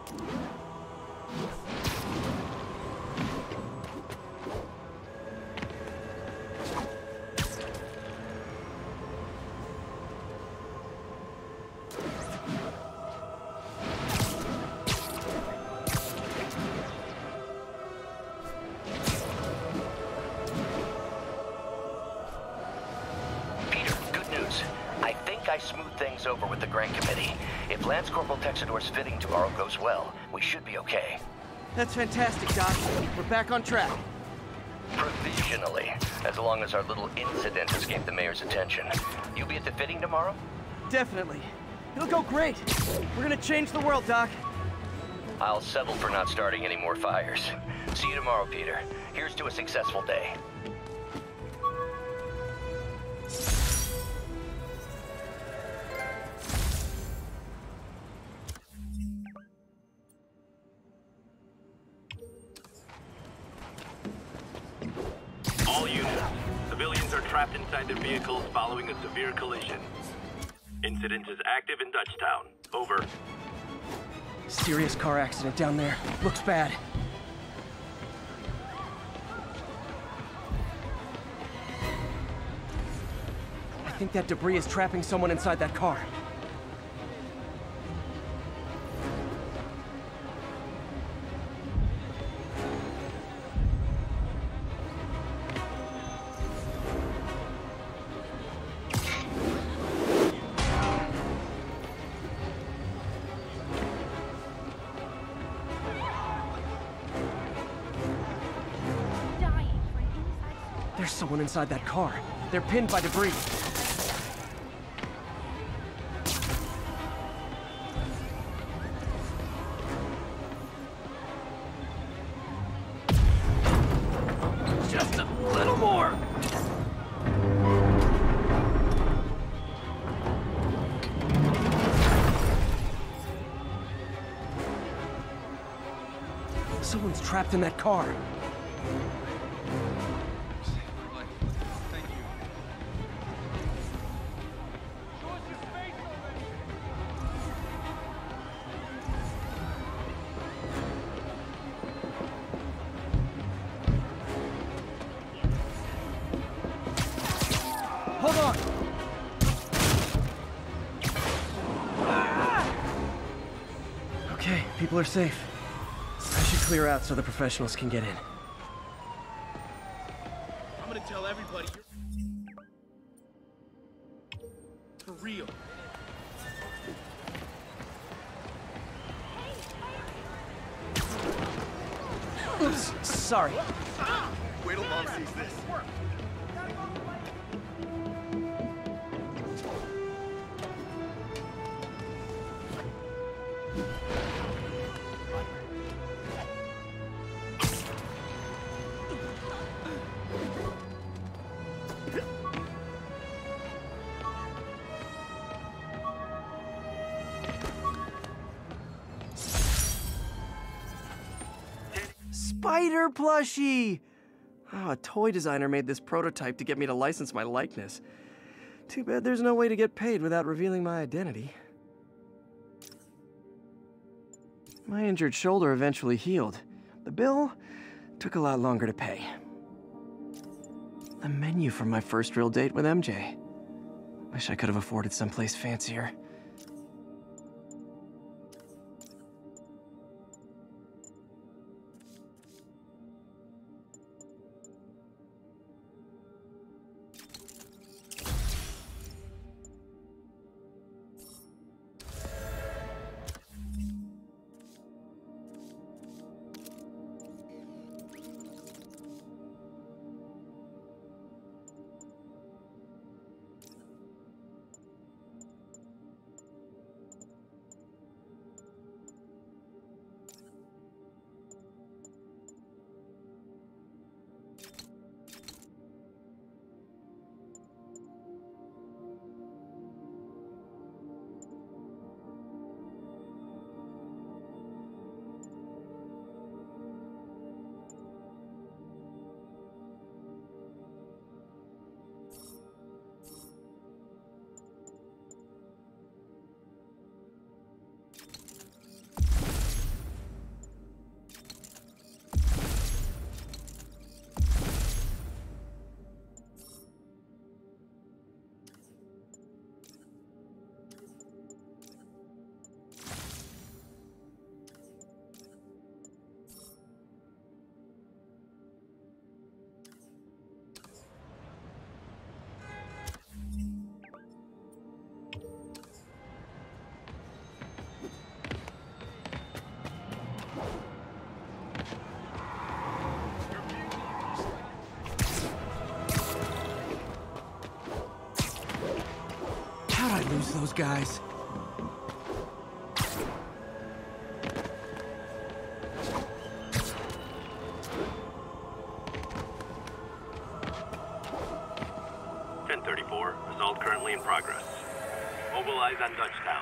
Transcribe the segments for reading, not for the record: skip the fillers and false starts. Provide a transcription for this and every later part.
I smoothed things over with the Grant Committee. If Lance Corporal Texador's fitting tomorrow goes well, we should be okay. That's fantastic, Doc. We're back on track. Provisionally, as long as our little incident escaped the mayor's attention. You'll be at the fitting tomorrow? Definitely. It'll go great. We're gonna change the world, Doc. I'll settle for not starting any more fires. See you tomorrow, Peter. Here's to a successful day. All units, civilians are trapped inside their vehicles following a severe collision. Incident is active in Dutchtown. Over. Serious car accident down there. Looks bad. I think that debris is trapping someone inside that car. There's someone inside that car. They're pinned by debris. Just a little more. Someone's trapped in that car. Hold on! Okay, people are safe. I should clear out so the professionals can get in. I'm gonna tell everybody you're... for real. Oops, sorry. Wait till Mom sees this. Spider plushie! Oh, a toy designer made this prototype to get me to license my likeness. Too bad there's no way to get paid without revealing my identity. My injured shoulder eventually healed. The bill took a lot longer to pay. The menu from my first real date with MJ. Wish I could have afforded someplace fancier. guys. Assault currently in progress. Mobilize on Dutchtown.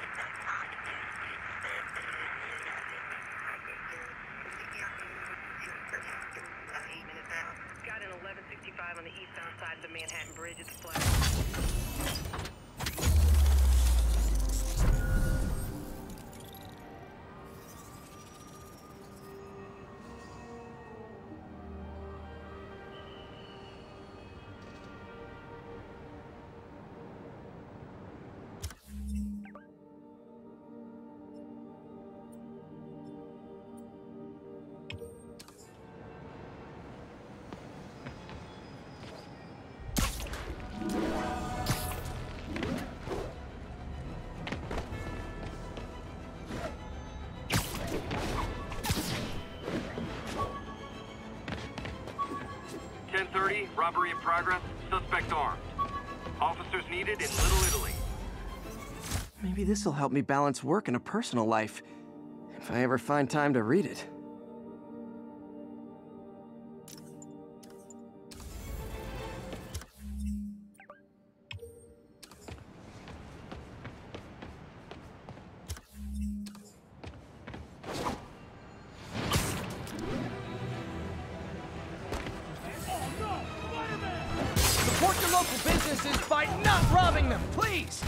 Got an 1165 on the eastbound side of the Manhattan Bridge at the flag. Robbery in progress. Suspect armed. Officers needed in Little Italy. Maybe this'll help me balance work and a personal life, if I ever find time to read it. Support your local businesses by not robbing them, please!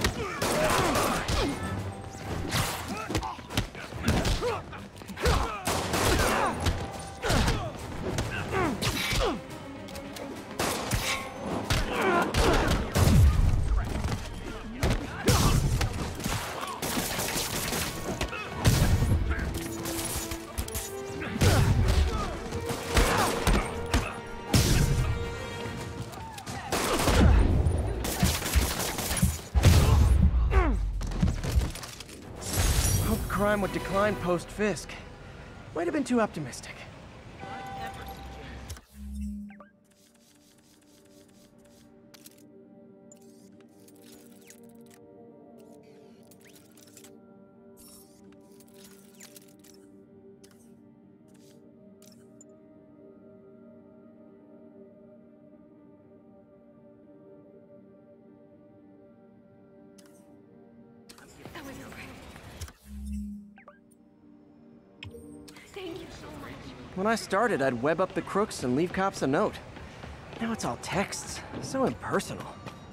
Crime would decline post-Fisk. Might have been too optimistic. That was great. Thank you so much. When I started, I'd web up the crooks and leave cops a note. Now it's all texts. So impersonal.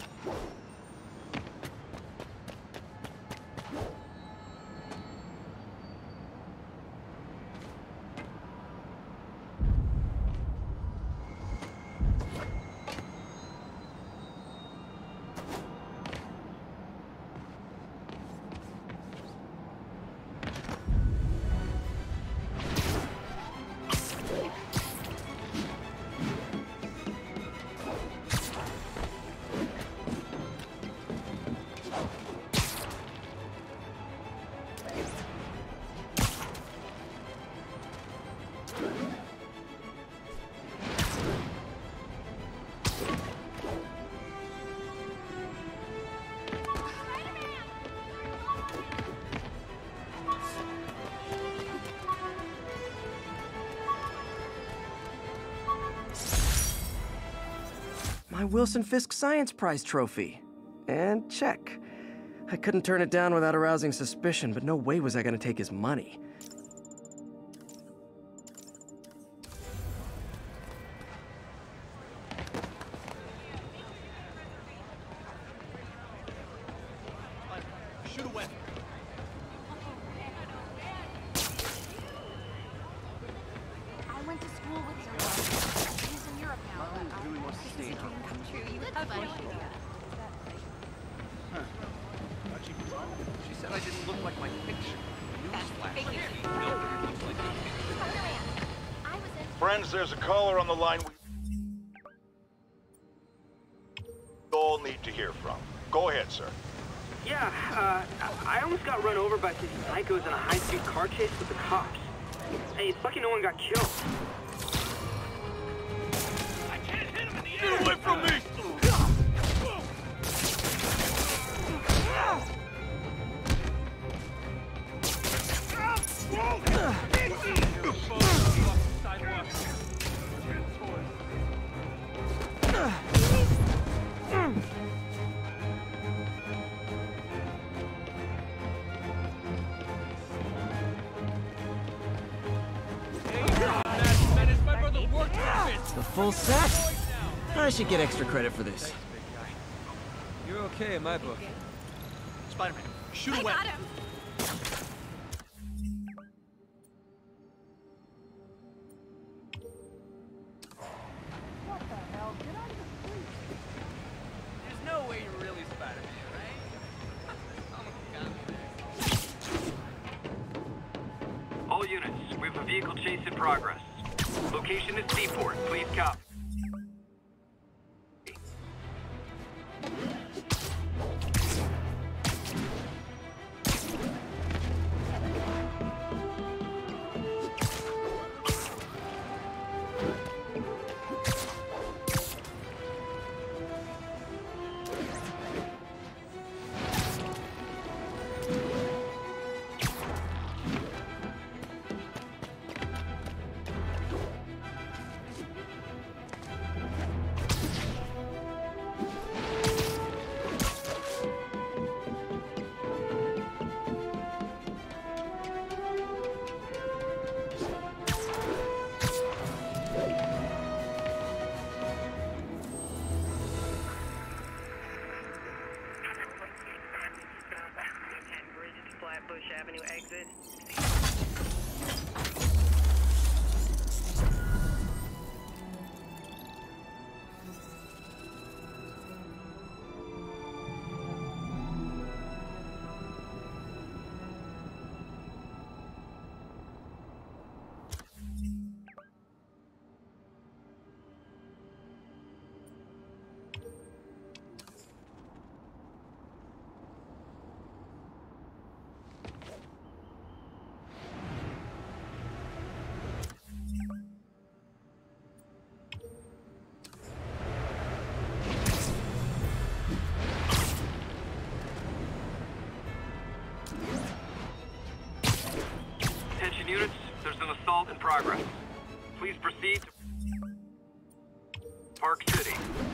My Wilson Fisk Science Prize trophy. And check. I couldn't turn it down without arousing suspicion, but no way was I gonna take his money. Shoot away. I went to school with your He's in Europe now. Really wants to stay home. Come true. You look funny. She said I didn't look like my picture. Newsflash. Friends, there's a caller on the line we all need to hear from. Go ahead, sir. Yeah, I almost got run over by some psychos in a high-speed car chase with the cops. Hey, it's lucky no one got killed. I can't hit him in the air! Get away from me! full set? I should get extra credit for this. You're okay in my book. Spider-Man, shoot I away. got him. There's no way you're really Spider-Man, right? All units, we have a vehicle chase in progress. Location is Seaport. Please copy. Manhattan Bridge to Flatbush Avenue exit. Attention units, there's an assault in progress. Please proceed to Park City.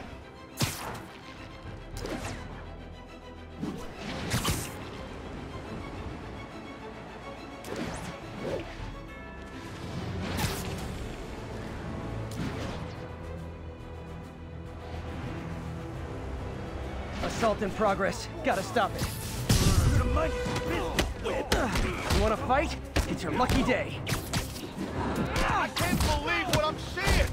Assault in progress. Gotta stop it. You wanna fight? It's your lucky day. I can't believe what I'm seeing!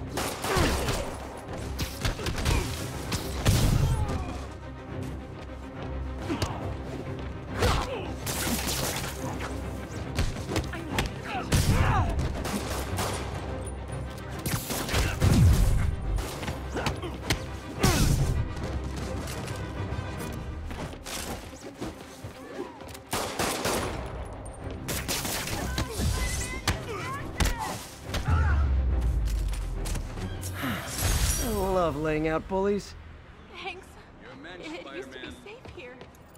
I love laying out bullies. Thanks. You're a man, It used to be Spider-Man. safe here.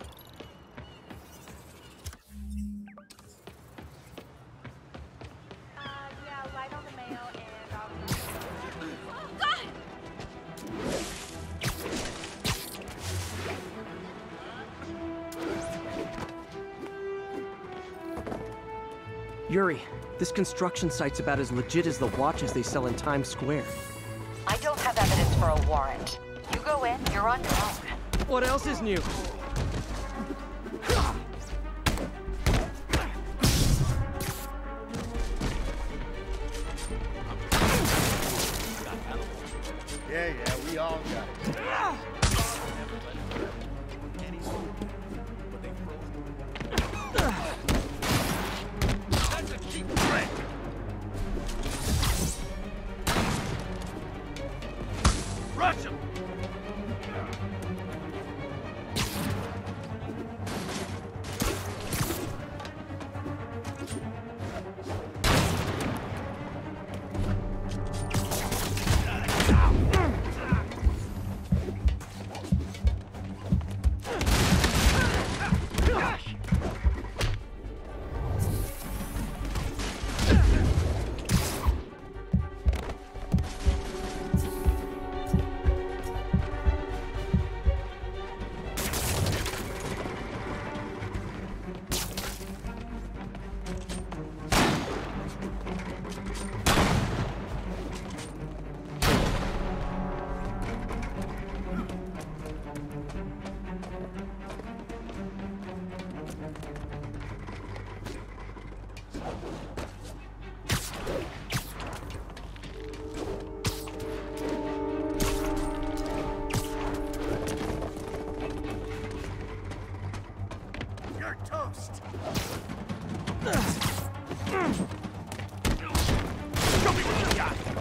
Yeah, light on the mail and I'll... Oh, God! Yuri, this construction site's about as legit as the watches they sell in Times Square. I don't have evidence for a warrant. You go in, you're on your own. What else is new? Yeah, we all got it. That's a cheap trick. Rush him.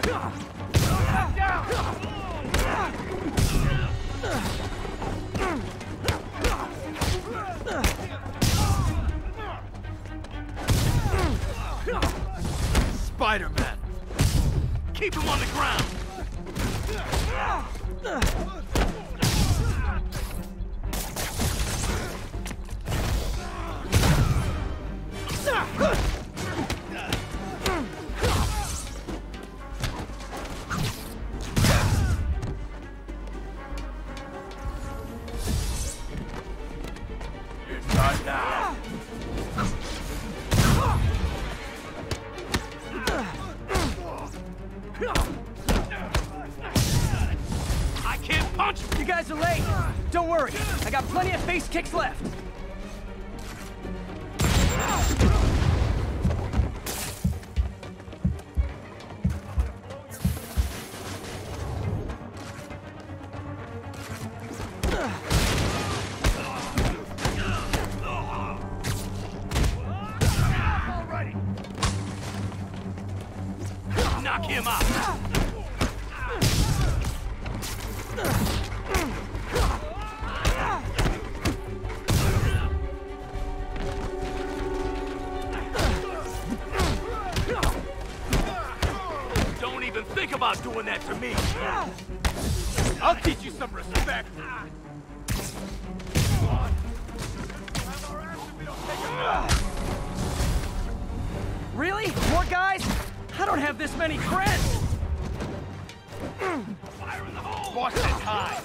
Spider-Man! Keep him on the ground! Not now! I can't punch! You guys are late. Don't worry. I got plenty of face kicks left. Knock him out! Don't even think about doing that to me! I'll teach you some respect! Really? More guys? I don't have this many friends! Fire in the hole! Boss is high!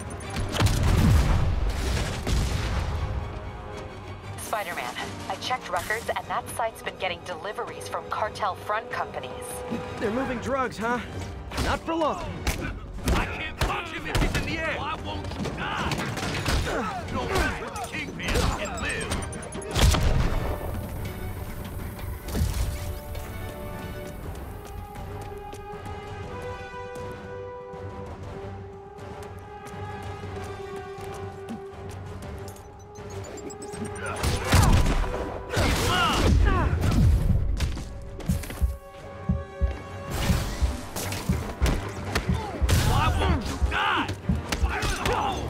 Spider-Man, I checked records and that site's been getting deliveries from cartel front companies. They're moving drugs, huh? Not for long. I can't punch him if he's in the air! Why won't you die? No mess with the Kingpin and live! Why won't you die? Fire in the hole!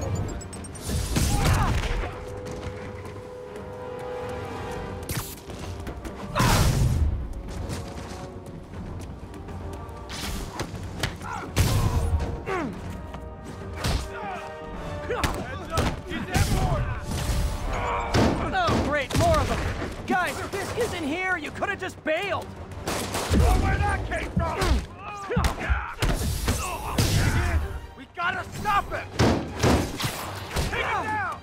Oh, great, more of them! Guys, if this isn't here, you could have just bailed! Where that came from? We gotta stop him! Take him down!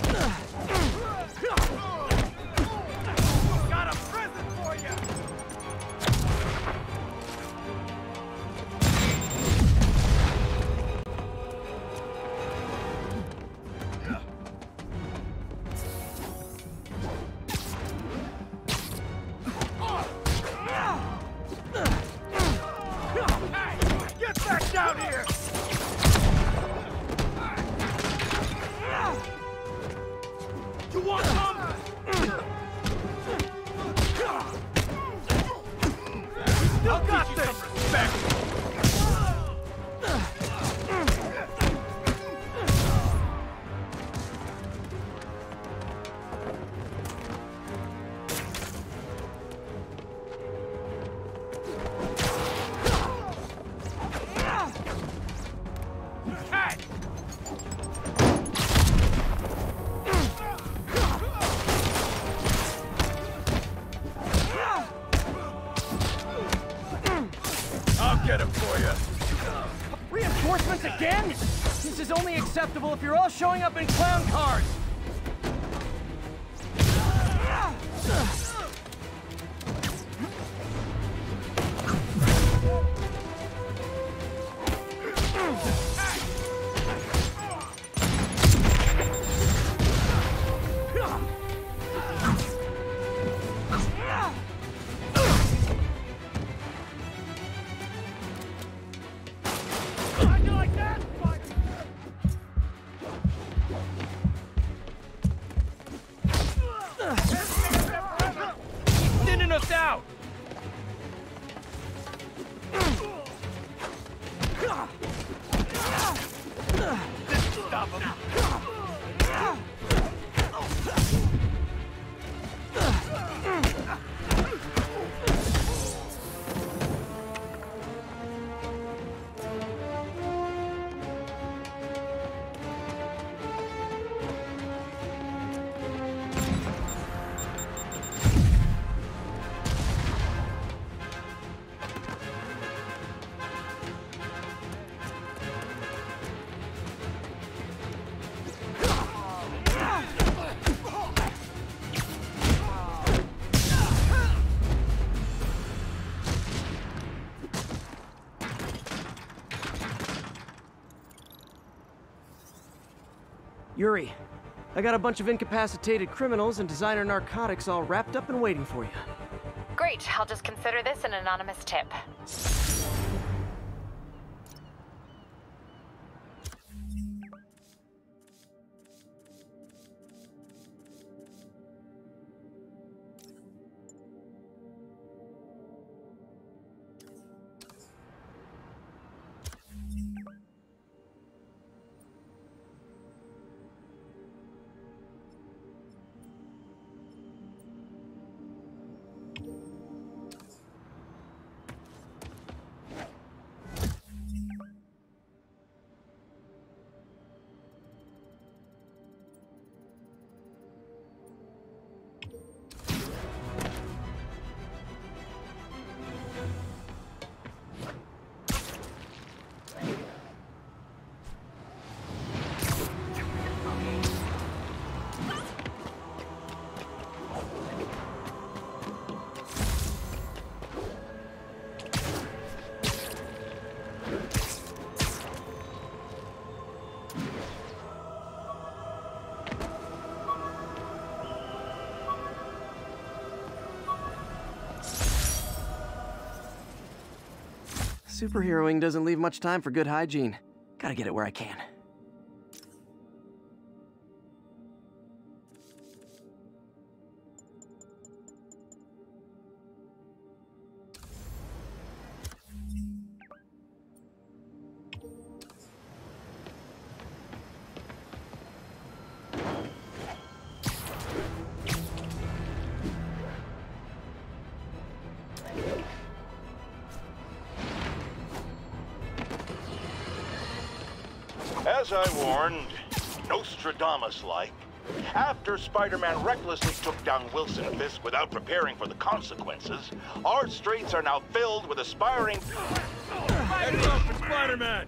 Got a present for you! Hey, get back down here! You want some? Still got this! Respect! Hey! I'll get him for you. Reinforcements again? This is only acceptable if you're all showing up in clown cars! Thin enough out! Yuri, I got a bunch of incapacitated criminals and designer narcotics all wrapped up and waiting for you. Great, I'll just consider this an anonymous tip. Superheroing doesn't leave much time for good hygiene. Gotta get it where I can. As I warned, Nostradamus-like, after Spider-Man recklessly took down Wilson Fisk without preparing for the consequences, our streets are now filled with aspiring... Heads up for Spider-Man!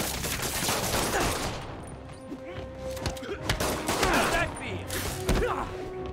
How's that feel?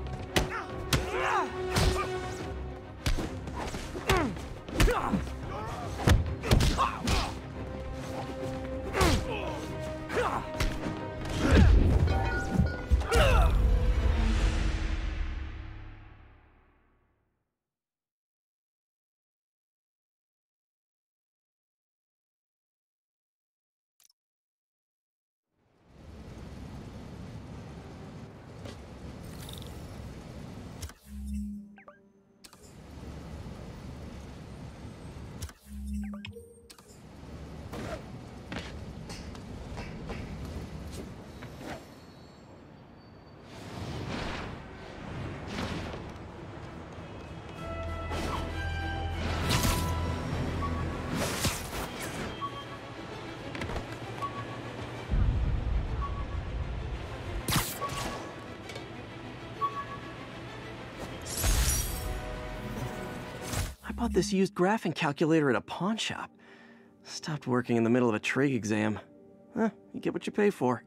I bought this used graphing calculator at a pawn shop. Stopped working in the middle of a trig exam. Huh, you get what you pay for.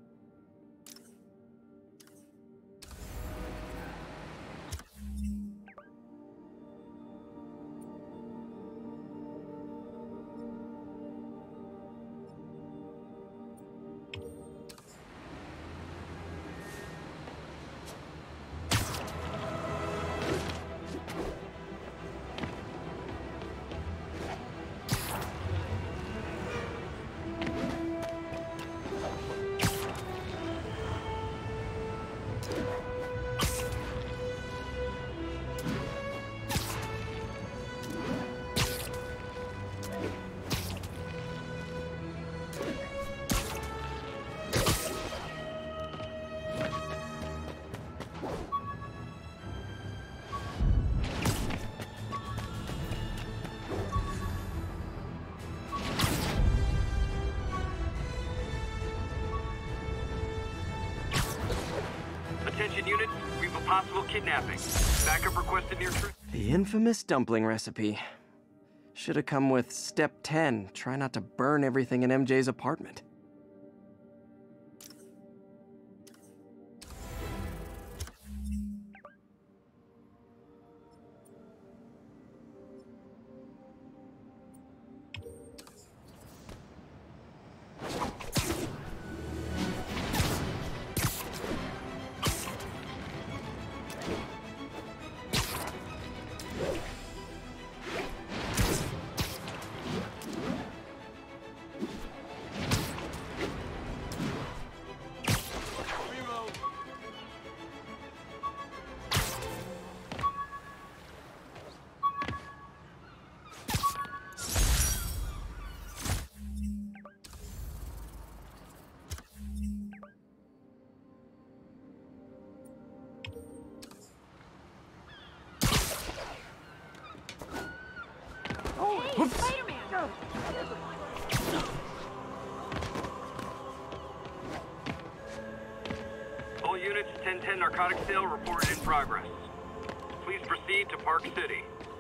Attention units, we have a possible kidnapping. Backup requested near truth. The infamous dumpling recipe. Should have come with step 10. Try not to burn everything in MJ's apartment. narcotic sale reported in progress. Please proceed to Park City.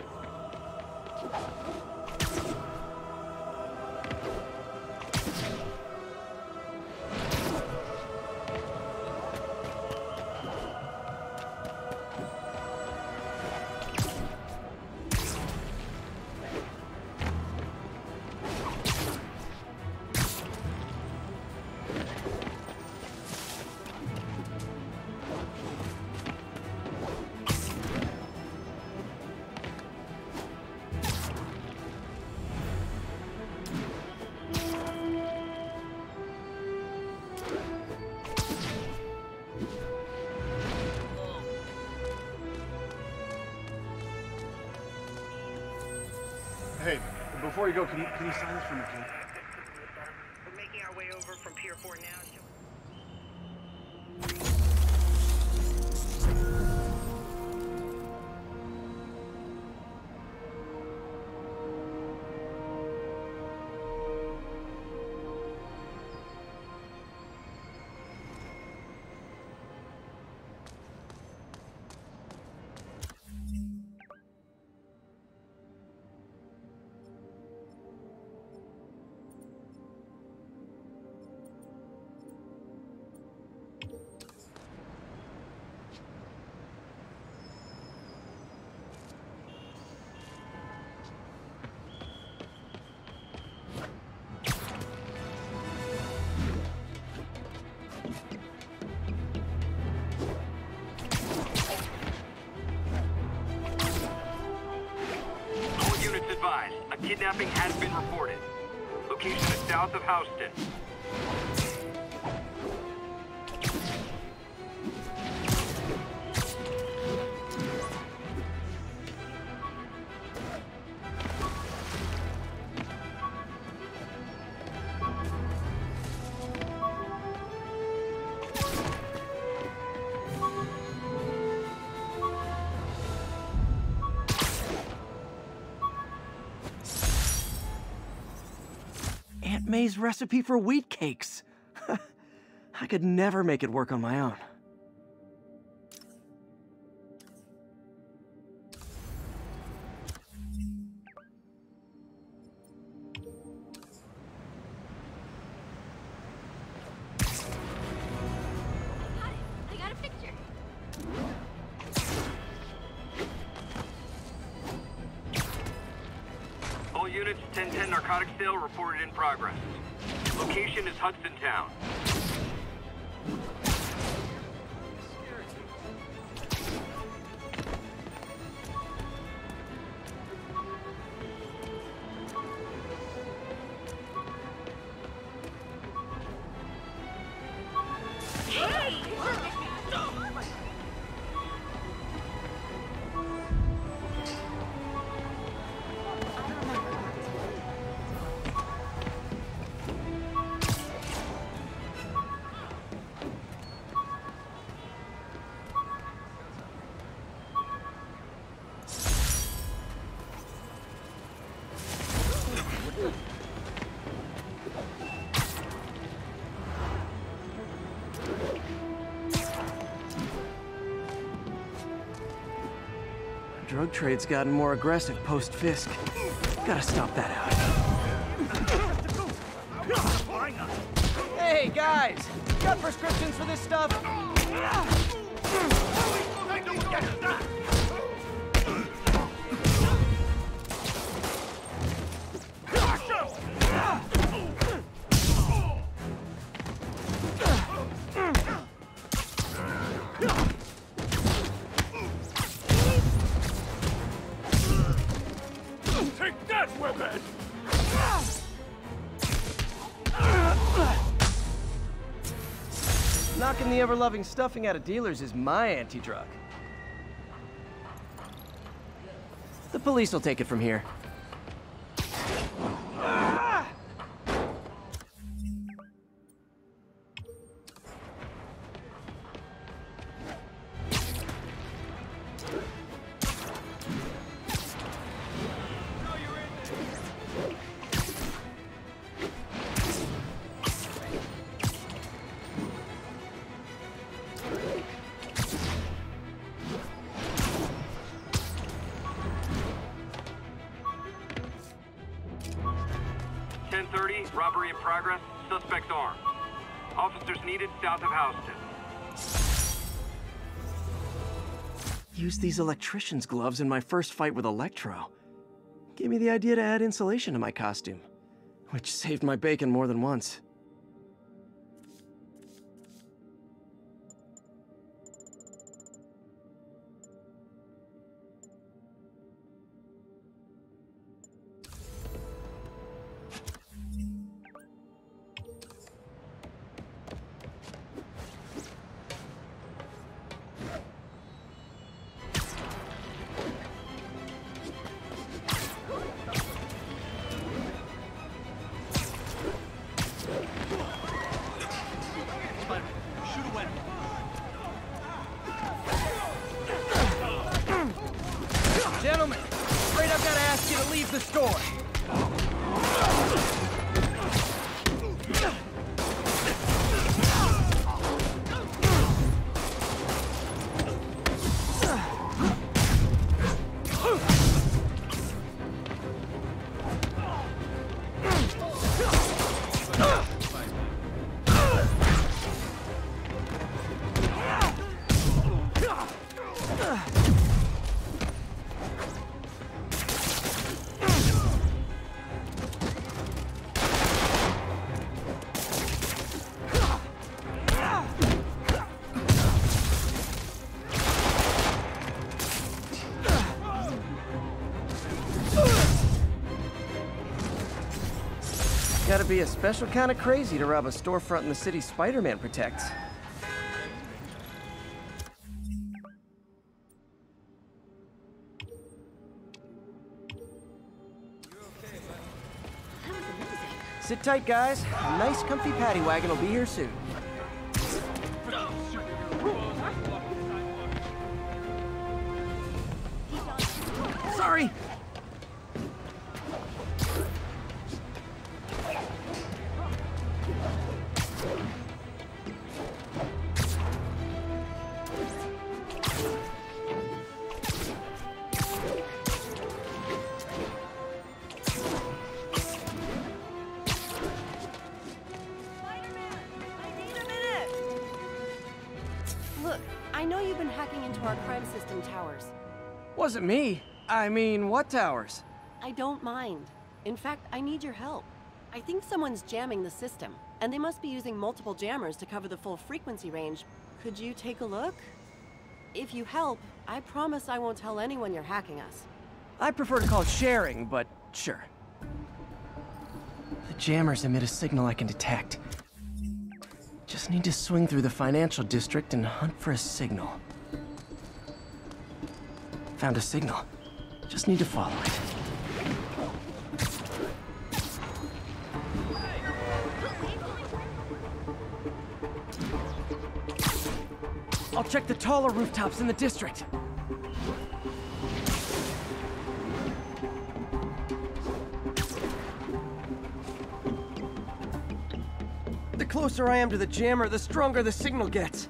Hey, before you go, can you sign this for me, kid? We're making our way over from Pier 4 now. A kidnapping has been reported. Location is south of Houston. Aunt May's recipe for wheat cakes. I could never make it work on my own. I got a picture. All units, 1010 narcotic sale reported in progress. Location is Hudson Town. Drug trade's gotten more aggressive post-Fisk. Gotta stop that out. Hey, guys! Got prescriptions for this stuff? Take that, webhead! Knocking the ever-loving stuffing out of dealers is my anti-drug. The police will take it from here. 10:30, robbery in progress, suspects armed. Officers needed south of Houston. Used these electrician's gloves in my first fight with Electro. Gave me the idea to add insulation to my costume, which saved my bacon more than once. Gentlemen, afraid I've got to ask you to leave the store. Gotta be a special kind of crazy to rob a storefront in the city Spider-Man protects. Sit tight, guys. A nice, comfy paddy wagon will be here soon. Sorry! Look, I know you've been hacking into our crime system towers. Wasn't me. I mean, what towers? I don't mind. In fact, I need your help. I think someone's jamming the system, and they must be using multiple jammers to cover the full frequency range. Could you take a look? If you help, I promise I won't tell anyone you're hacking us. I prefer to call it sharing, but sure. The jammers emit a signal I can detect. Just need to swing through the financial district and hunt for a signal. Found a signal. Just need to follow it. I'll check the taller rooftops in the district. The closer I am to the jammer, the stronger the signal gets.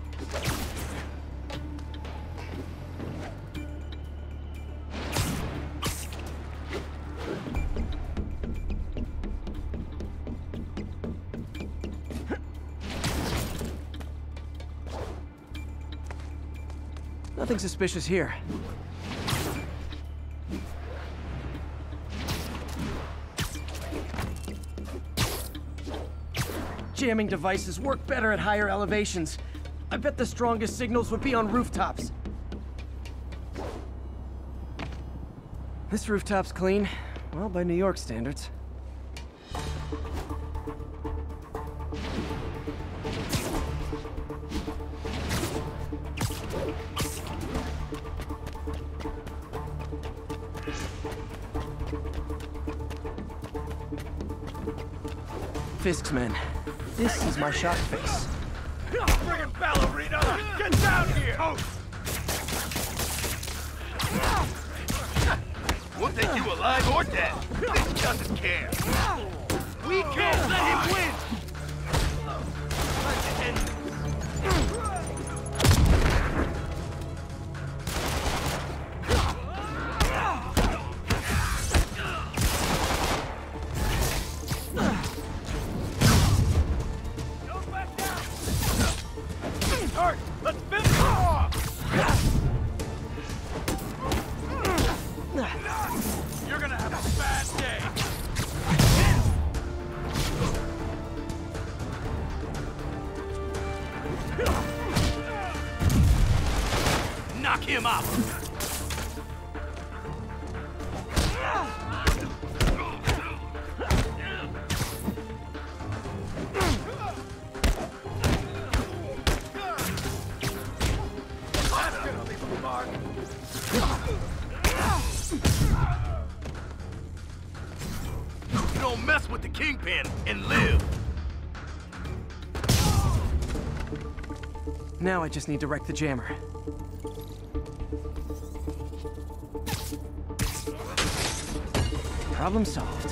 Nothing suspicious here. Jamming devices work better at higher elevations. I bet the strongest signals would be on rooftops. This rooftop's clean. Well, by New York standards. Fisk's men. This is my shot face. Friggin' ballerina! Get down here! We'll take you alive or dead. This doesn't care. We can't let him win! Let's end this. Bad day. Knock him out. You don't mess with the Kingpin and live. Now I just need to wreck the jammer. Problem solved.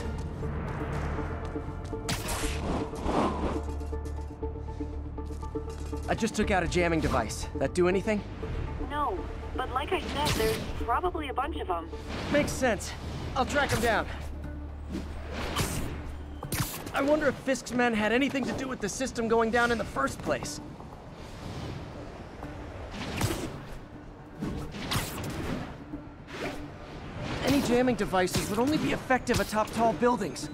I just took out a jamming device. That do anything? No, but like I said, there's probably a bunch of them. Makes sense. I'll track them down. I wonder if Fisk's men had anything to do with the system going down in the first place. Any jamming devices would only be effective atop tall buildings.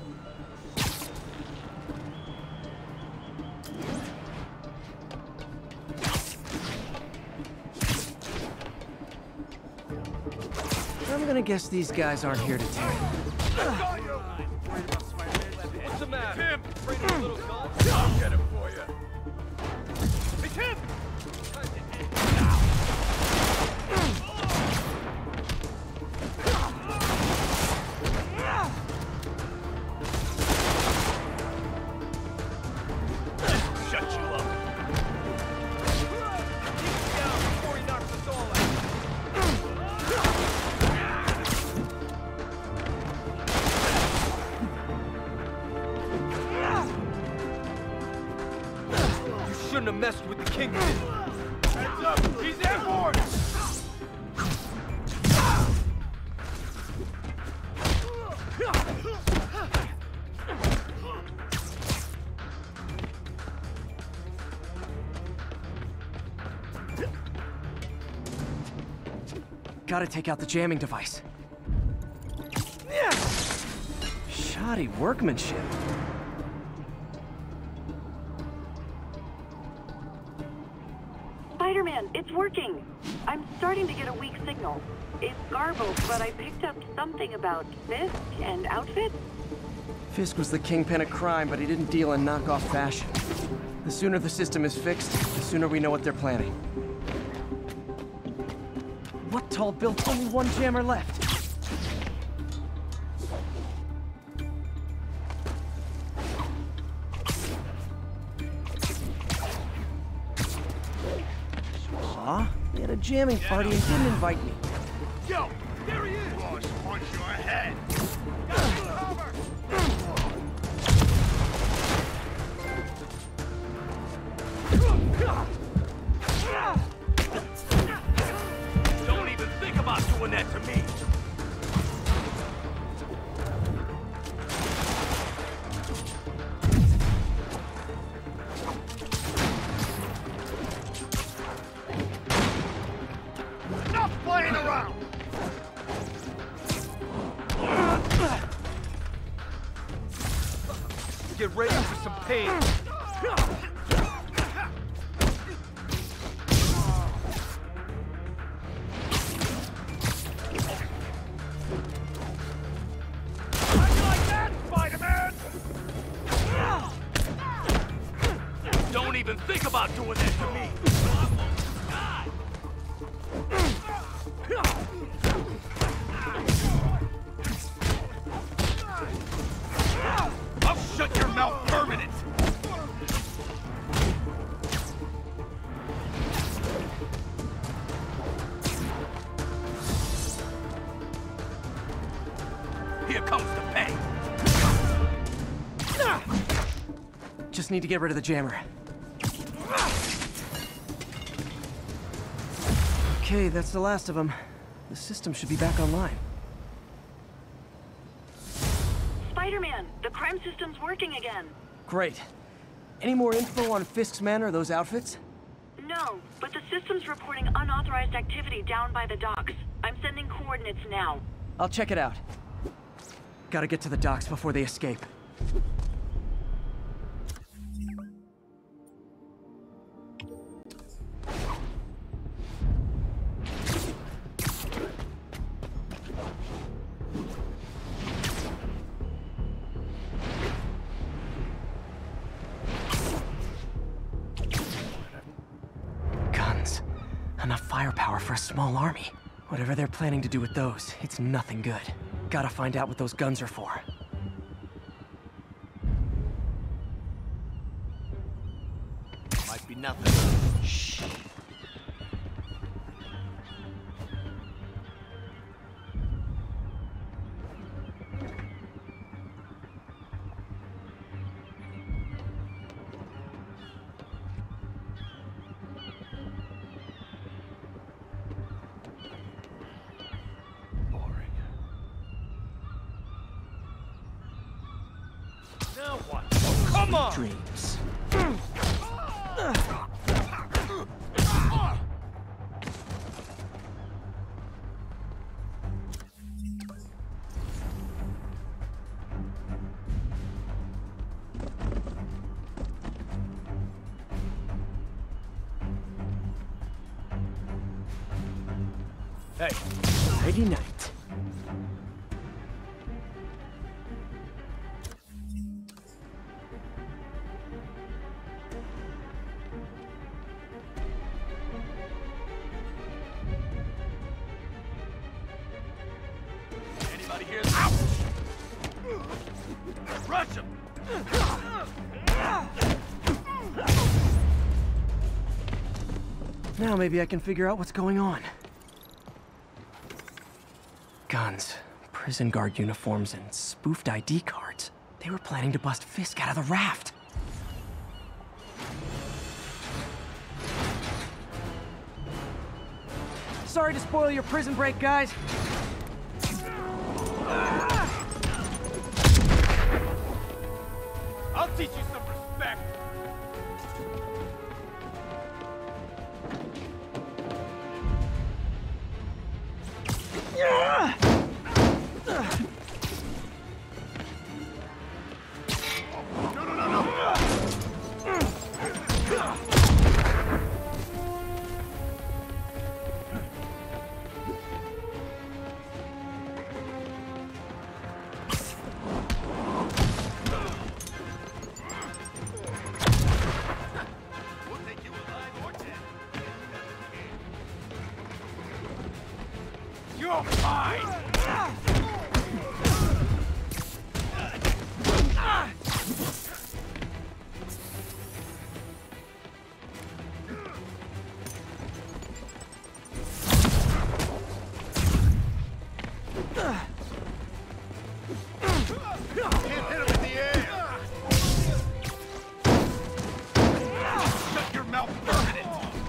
I'm gonna guess these guys aren't here to take. What's the matter? Tim! Afraid of a little gun? I'll get him for you. Hey, Tim! Shut you up. Keep him down before he knocks us all out. Shouldn't have messed with the Kingpin. Heads up! He's airborne! Gotta take out the jamming device. Shoddy workmanship. Spider-Man, it's working. I'm starting to get a weak signal. It's garbled, but I picked up something about Fisk and outfits. Fisk was the kingpin of crime, but he didn't deal in knockoff fashion. The sooner the system is fixed, the sooner we know what they're planning. What tall built only one jammer left? Aw, they had a jamming party and didn't invite me. Yo, there he is! Boss, punch your head! Don't even think about doing that to me! Stop playing around! Get ready for some pain. How you like that, Spider-Man? Don't even think about doing that to me. I'll shut your mouth permanent! Here comes the pain! Just need to get rid of the jammer. Okay, that's the last of them. The system should be back online. Spider-Man, the crime system's working again. Great. Any more info on Fisk's men or those outfits? No, but the system's reporting unauthorized activity down by the docks. I'm sending coordinates now. I'll check it out. Gotta get to the docks before they escape. Guns. Enough firepower for a small army. Whatever they're planning to do with those, it's nothing good. Gotta find out what those guns are for. Might be nothing. Shh. Now what? Oh, come on! Dreams. Hey. Friday night. Anybody here? Ouch! Rush him! Now maybe I can figure out what's going on. Guns, prison guard uniforms, and spoofed ID cards. They were planning to bust Fisk out of the raft. Sorry to spoil your prison break, guys. I'll teach you some respect. You're fine! Can't hit him in the air! Shut your mouth permanent!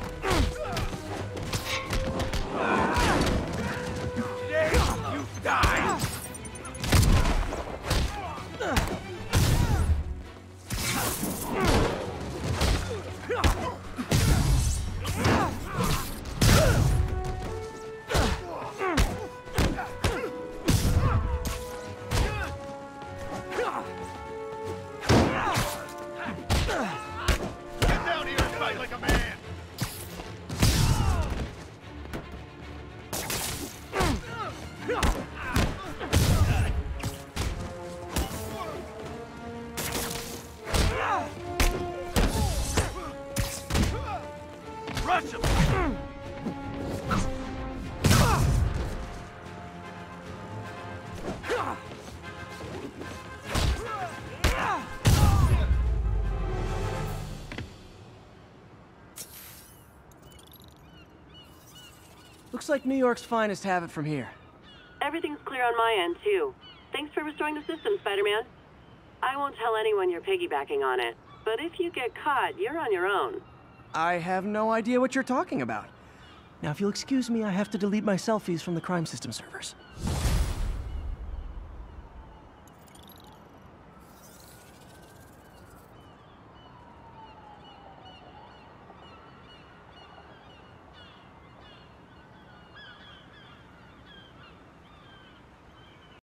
You die! Get down here and fight like a man! Rush him! Looks like New York's finest have it from here. Everything's clear on my end, too. Thanks for restoring the system, Spider-Man. I won't tell anyone you're piggybacking on it, but if you get caught, you're on your own. I have no idea what you're talking about. Now, if you'll excuse me, I have to delete my selfies from the crime system servers.